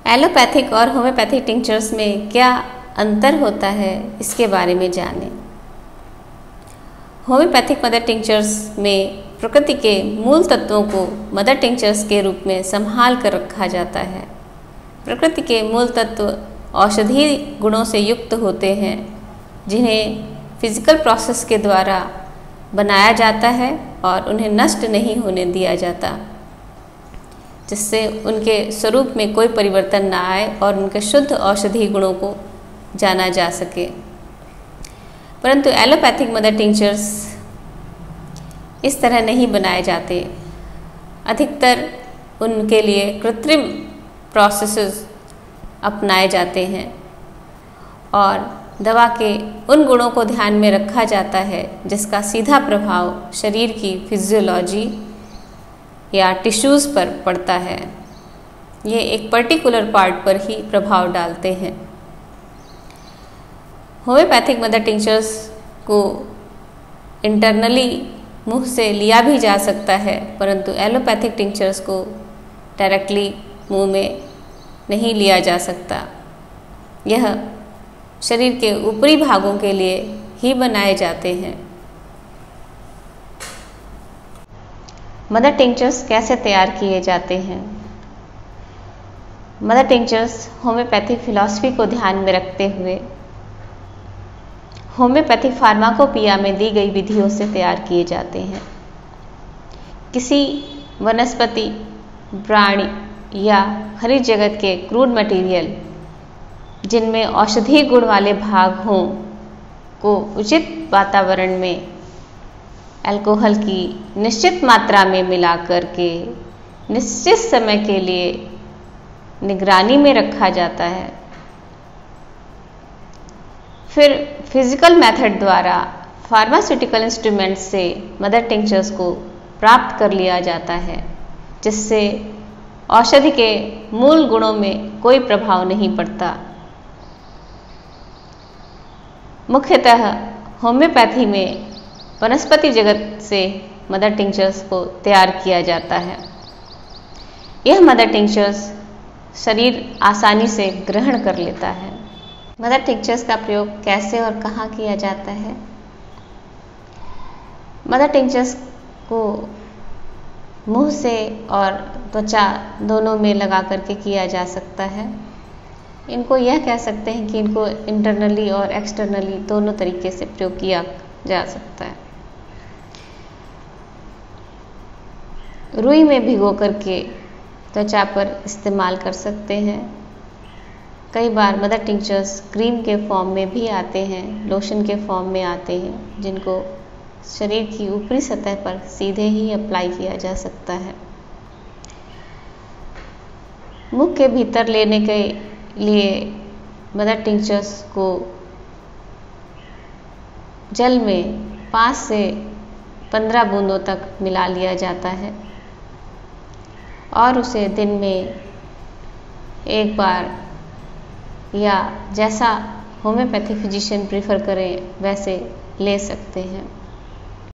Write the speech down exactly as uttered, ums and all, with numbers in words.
Allopathic और homeopathic tinctures में क्या अंतर होता है, इसके बारे में जानें। होम्योपैथिक मदर टिंचर्स में प्रकृति के मूल तत्वों को मदर टिंचर्स के रूप में संभाल कर रखा जाता है। प्रकृति के मूल तत्व औषधीय गुणों से युक्त होते हैं, जिन्हें फिजिकल प्रोसेस के द्वारा बनाया जाता है और उन्हें नष्ट नहीं होने दिया जाता, जिससे उनके स्वरूप में कोई परिवर्तन ना आए और उनके शुद्ध औषधीय गुणों को जाना जा सके। परंतु एलोपैथिक मदर टिंचर्स इस तरह नहीं बनाए जाते। अधिकतर उनके लिए कृत्रिम प्रोसेसेस अपनाए जाते हैं और दवा के उन गुणों को ध्यान में रखा जाता है जिसका सीधा प्रभाव शरीर की फिजियोलॉजी या टिश्यूज़ पर पड़ता है। ये एक पर्टिकुलर पार्ट पर ही प्रभाव डालते हैं। होम्योपैथिक मदर टिंचर्स को इंटरनली मुंह से लिया भी जा सकता है, परंतु एलोपैथिक टिंचर्स को डायरेक्टली मुंह में नहीं लिया जा सकता। यह शरीर के ऊपरी भागों के लिए ही बनाए जाते हैं। मदर टिंचर्स कैसे तैयार किए जाते हैं? मदर टिंचर्स होम्योपैथिक फिलॉसफी को ध्यान में रखते हुए होम्योपैथिक फार्माकोपिया में दी गई विधियों से तैयार किए जाते हैं। किसी वनस्पति, प्राणी या खनिज जगत के क्रूड मटेरियल जिनमें औषधीय गुण वाले भाग हों को उचित वातावरण में अल्कोहल की निश्चित मात्रा में मिलाकर के निश्चित समय के लिए निगरानी में रखा जाता है। फिर फिजिकल मेथड द्वारा फार्मास्यूटिकल इंस्ट्रूमेंट्स से मदर टिंचर्स को प्राप्त कर लिया जाता है, जिससे औषधि के मूल गुणों में कोई प्रभाव नहीं पड़ता। मुख्यतः होम्योपैथी में वनस्पति जगत से मदर टिंचर्स को तैयार किया जाता है। यह मदर टिंचर्स शरीर आसानी से ग्रहण कर लेता है। मदर टिंचर्स का प्रयोग कैसे और कहाँ किया जाता है? मदर टिंचर्स को मुंह से और त्वचा दोनों में लगा करके किया जा सकता है। इनको यह कह सकते हैं कि इनको इंटरनली और एक्सटर्नली दोनों तरीके से प्रयोग किया जा सकता है। रुई में भिगो करके त्वचा पर इस्तेमाल कर सकते हैं। कई बार मदर टिंचर्स क्रीम के फॉर्म में भी आते हैं, लोशन के फॉर्म में आते हैं, जिनको शरीर की ऊपरी सतह पर सीधे ही अप्लाई किया जा सकता है। मुख के भीतर लेने के लिए मदर टिंचर्स को जल में पाँच से पंद्रह बूंदों तक मिला लिया जाता है और उसे दिन में एक बार या जैसा होम्योपैथी फिजिशियन प्रेफर करें वैसे ले सकते हैं।